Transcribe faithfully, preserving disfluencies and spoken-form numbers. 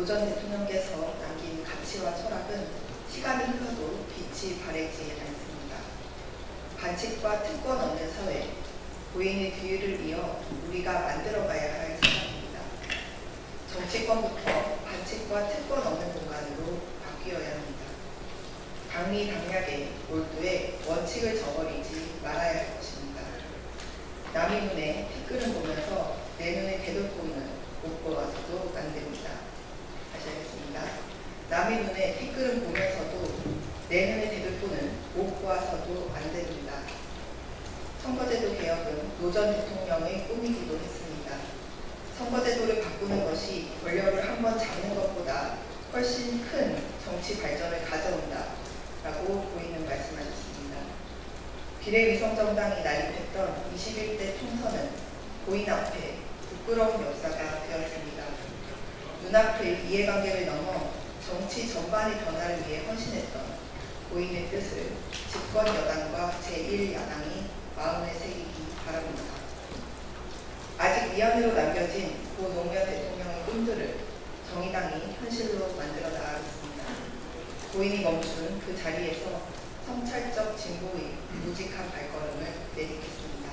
노 전 대통령께서 남긴 가치와 철학은 시간이 흘러도 빛이 바래지 않습니다. 반칙과 특권 없는 사회, 고인의 뒤를 이어 우리가 만들어가야 할 세상입니다. 정치권부터 반칙과 특권 없는 공간으로 바뀌어야 합니다. 당리 당략에 몰두해 원칙을 저버리지 말아야 할 것입니다. 남의 눈에 티끌은 보면서 내 눈에 대들보는 못 보아서도 안 됩니다. 다시 하겠습니다. 남의 눈에 티끌은 보면서도 내 눈에 대들보는 못 보아서도 안 됩니다. 선거제도 개혁은 노 전 대통령의 꿈이기도 했습니다. 선거제도를 바꾸는 것이 권력을 한번 잡는 것보다 훨씬 큰 정치 발전을 가져온다 라고 고인은 말씀하셨습니다. 비례위성정당이 난입했던 이십일 대 총선은 고인 앞에 부끄러운 역사가 되었습니다. 눈앞의 이해관계를 넘어 정치 전반의 변화를 위해 헌신했던 고인의 뜻을 집권 여당과 제일 야당이 마음에 새기기 바랍니다. 아직 미완으로 남겨진 고 노무현 대통령의 꿈들을 정의당이 현실로 만들어 나가겠습니다. 고인이 멈춘 그 자리에서 성찰적 진보의 무직한 발걸음을 내딛겠습니다.